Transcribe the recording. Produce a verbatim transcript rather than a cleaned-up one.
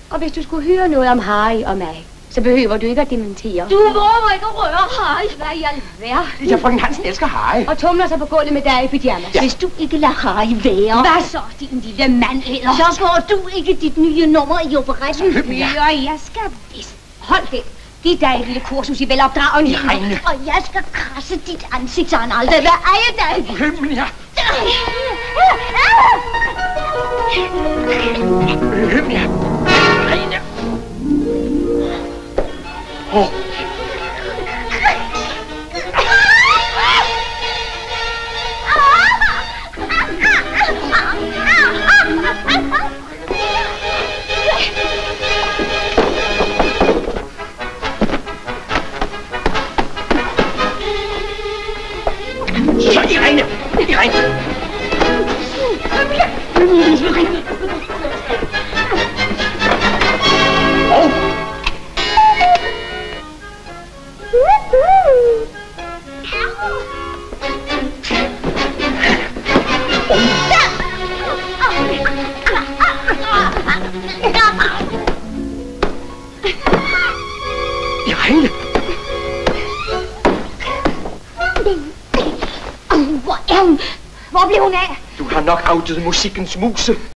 Og hvis du skulle høre noget om Harry og mig, så behøver du ikke at dementere. Du våger ikke at røre Harry. Hvad i alverden? Ja, frøken Hansen elsker Harry. Og tumler sig på gulvet med dig i pyjamas. Ja. Hvis du ikke lader Harry være... Hvad så, din lille mand æder? Så får du ikke dit nye nummer i operetten. Så høb, ja. Ja, jeg skal vist. Hold det. Giv dig et lille kursus i velopdragende. I regne. Og jeg skal krasse dit ansigt, så han aldrig vil eje dig. Høb, ja. Høb, ja. Regne. Åh. Så Irene! Irene! Oh. Irene! Hvor er hun? Hvor blev hun af? Du har nok afdøde musikkens muse.